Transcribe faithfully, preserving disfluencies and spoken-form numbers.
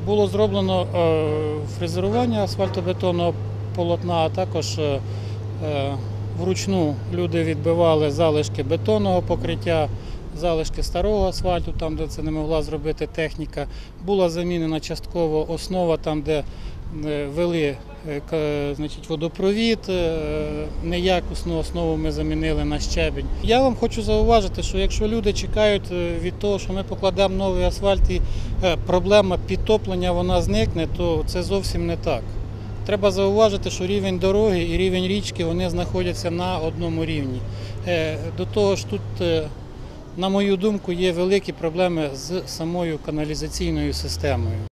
Було зроблено фрезерування асфальтобетонного полотна, а також вручну люди відбивали залишки бетонного покриття, залишки старого асфальту, там, де це не могла зробити техніка. Була замінена частково основа, там, де вели значить, водопровід, неякісну основу ми замінили на щебінь. Я вам хочу зауважити, що якщо люди чекають від того, що ми покладемо новий асфальт і проблема підтоплення вона зникне, то це зовсім не так. Треба зауважити, що рівень дороги і рівень річки вони знаходяться на одному рівні. До того ж тут, на мою думку, є великі проблеми з самою каналізаційною системою.